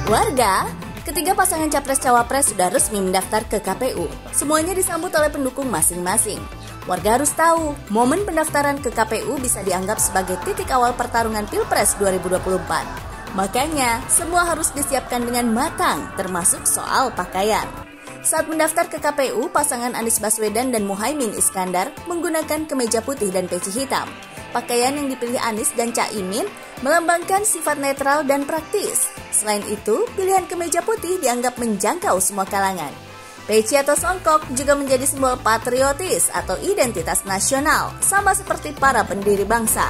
Warga, ketiga pasangan Capres-Cawapres sudah resmi mendaftar ke KPU. Semuanya disambut oleh pendukung masing-masing. Warga harus tahu, momen pendaftaran ke KPU bisa dianggap sebagai titik awal pertarungan Pilpres 2024. Makanya, semua harus disiapkan dengan matang, termasuk soal pakaian. Saat mendaftar ke KPU, pasangan Anies Baswedan dan Muhaimin Iskandar menggunakan kemeja putih dan peci hitam. Pakaian yang dipilih Anies dan Caimin melambangkan sifat netral dan praktis. Selain itu, pilihan kemeja putih dianggap menjangkau semua kalangan. Peci atau songkok juga menjadi simbol patriotis atau identitas nasional, sama seperti para pendiri bangsa.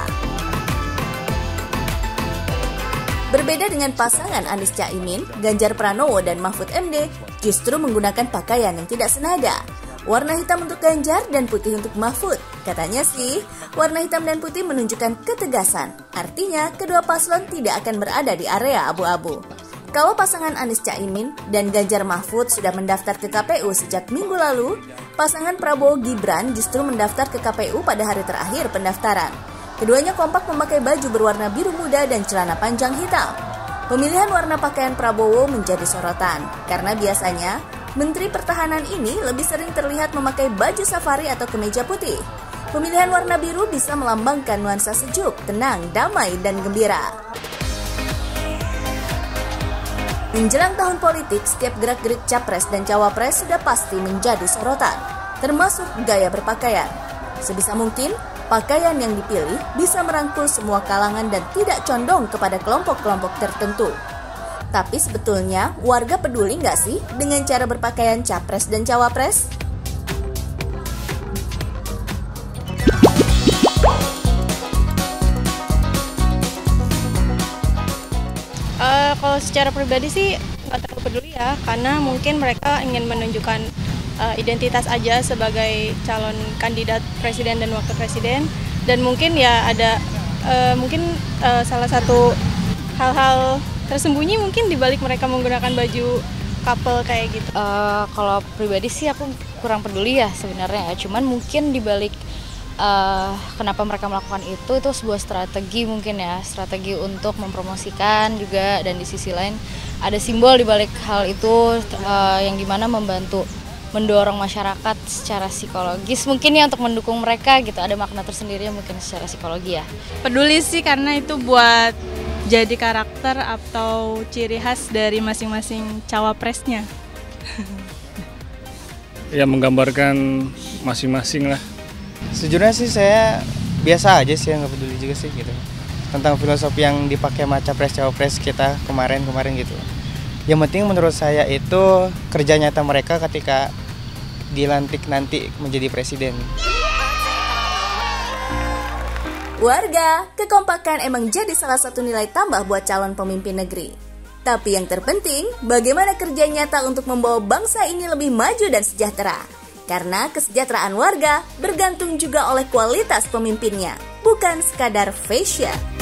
Berbeda dengan pasangan Anies Caimin, Ganjar Pranowo dan Mahfud MD justru menggunakan pakaian yang tidak senada. Warna hitam untuk Ganjar dan putih untuk Mahfud. Katanya sih, warna hitam dan putih menunjukkan ketegasan. Artinya, kedua paslon tidak akan berada di area abu-abu. Kalau pasangan Anies Caimin dan Ganjar Mahfud sudah mendaftar ke KPU sejak minggu lalu, pasangan Prabowo Gibran justru mendaftar ke KPU pada hari terakhir pendaftaran. Keduanya kompak memakai baju berwarna biru muda dan celana panjang hitam. Pemilihan warna pakaian Prabowo menjadi sorotan, karena biasanya Menteri Pertahanan ini lebih sering terlihat memakai baju safari atau kemeja putih. Pemilihan warna biru bisa melambangkan nuansa sejuk, tenang, damai, dan gembira. Menjelang tahun politik, setiap gerak-gerik Capres dan Cawapres sudah pasti menjadi sorotan, termasuk gaya berpakaian. Sebisa mungkin, pakaian yang dipilih bisa merangkul semua kalangan dan tidak condong kepada kelompok-kelompok tertentu. Tapi sebetulnya, warga peduli nggak sih dengan cara berpakaian Capres dan Cawapres? Kalau secara pribadi sih nggak terlalu peduli ya, karena mungkin mereka ingin menunjukkan identitas aja sebagai calon kandidat presiden dan wakil presiden, dan mungkin ya ada salah satu hal-hal tersembunyi mungkin dibalik mereka menggunakan baju couple kayak gitu. Kalau pribadi sih aku kurang peduli ya sebenarnya ya, cuman mungkin dibalik kenapa mereka melakukan itu sebuah strategi mungkin ya, strategi untuk mempromosikan juga, dan di sisi lain ada simbol di balik hal itu yang dimana membantu mendorong masyarakat secara psikologis mungkin ya, untuk mendukung mereka gitu, ada makna tersendiri mungkin secara psikologi ya. Peduli sih karena itu buat jadi karakter atau ciri khas dari masing-masing cawapresnya. Ya menggambarkan masing-masing lah. Sejujurnya sih saya biasa aja sih, nggak peduli juga sih gitu tentang filosofi yang dipakai sama capres-cawapres kita kemarin gitu. Yang penting menurut saya itu kerja nyata mereka ketika dilantik nanti menjadi presiden. Warga, kekompakan emang jadi salah satu nilai tambah buat calon pemimpin negeri. Tapi yang terpenting, bagaimana kerja nyata untuk membawa bangsa ini lebih maju dan sejahtera. Karena kesejahteraan warga bergantung juga oleh kualitas pemimpinnya, bukan sekadar fashion.